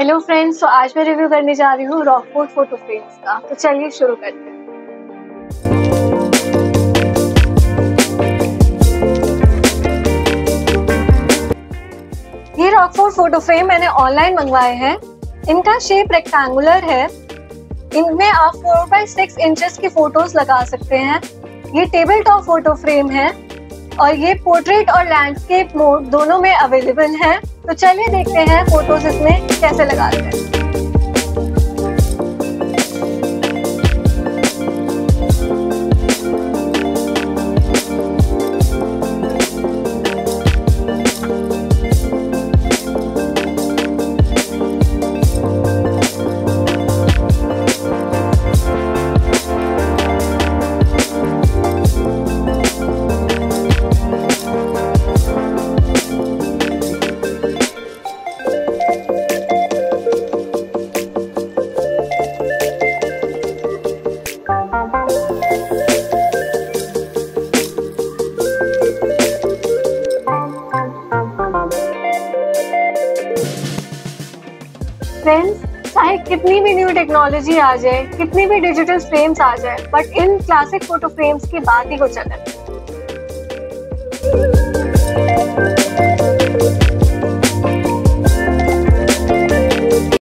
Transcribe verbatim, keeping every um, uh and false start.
Hello friends, तो आज मैं रिव्यू करने जा रही हूँ रॉकफोर्ड फोटो फ्रेम्स का। तो चलिए शुरू करते हैं। ये रॉकफोर्ड फोटो फ्रेम मैंने ऑनलाइन मंगवाए हैं। इनका शेप रेक्टेंगुलर है। इनमें आप फोर बाई सिक्स इंचेस की फोटोज लगा सकते हैं। ये टेबल टॉप फोटो फ्रेम है और ये पोर्ट्रेट और लैंडस्केप मोड दोनों में अवेलेबल है। तो चलिए देखते हैं फोटोज इसमें कैसे लगाते हैं। फ्रेंड्स, चाहे कितनी भी न्यू टेक्नोलॉजी आ जाए, कितनी भी डिजिटल फ्रेम्स आ जाए, बट इन क्लासिक फोटो फ्रेम्स की बात ही कुछ अलग है।